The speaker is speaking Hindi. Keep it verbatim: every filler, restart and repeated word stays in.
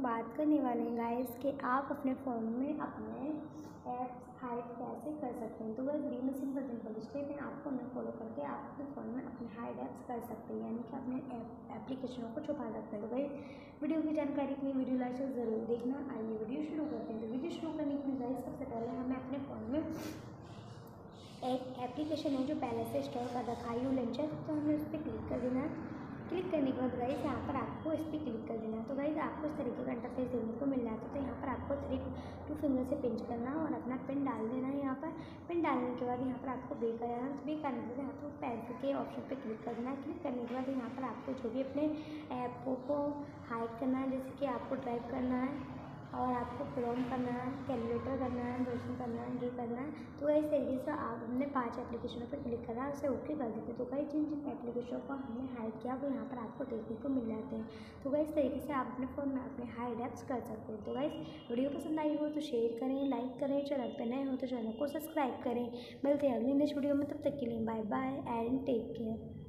बात करने वाले हैं गाइस कि आप अपने फ़ोन में अपने ऐप्स हाइड कैसे कर सकते हैं। तो वह वीडियो में सिंपल सिंपल स्टेप है, आपको उन्हें फॉलो करके आप अपने फ़ोन में अपने हाइड ऐप्स कर सकते हैं, यानी कि अपने ऐप एप्लीकेशनों को छुपा सकते हैं। तो भाई वीडियो की जानकारी के लिए वीडियो लास्ट तक ज़रूर देखना। आइए वीडियो शुरू करते हैं। तो वीडियो शुरू करने के लिए गाइस सबसे पहले हमें अपने फ़ोन में एक एप्लीकेशन है जो पहले से इंस्टॉल कर रखा है, यू लेंचर। तो हमें उस पर क्लिक कर देना है। क्लिक करने के बाद गाइस यहाँ पर आपको इस पर क्लिक कर देना है। तो गाइस आपको इस तरीके का इंटरफेस देखने को मिल रहा है। तो यहाँ पर आपको थ्री टू फिंगर से पिंच करना और अपना पिन डाल देना है। यहाँ पर पिन डालने के बाद यहाँ पर आपको बेक कर जाना है। बेक करने के बाद यहाँ पर पेंसिल के ऑप्शन पे क्लिक करना है। क्लिक करने के बाद यहाँ पर आपको जो भी अपने ऐपों को हाइड करना है, जैसे कि आपको ड्राइव करना है और आपको क्रोम करना है, कैलकुलेटर करना है, ब्राउजिंग करना है, ये करना है। तो इस तरीके से आप हमने पांच एप्लीकेशनों पर क्लिक करा, उसे ओके कर देते। तो गाइस जिन जिन एप्लीकेशनों को हमने हाइड किया वो यहाँ पर आपको देखने को मिल जाते हैं। तो गाइस इस तरीके से आप अपने फ़ोन में अपने हाइड ऐप्स कर सकते हैं। तो गाइस वीडियो पसंद आई हो तो शेयर करें, लाइक करें, चैनल पर नए हो तो चैनल को सब्सक्राइब करें। मिलते हैं अगली नेक्स्ट वीडियो में, तब तक के लिए bye bye and take care.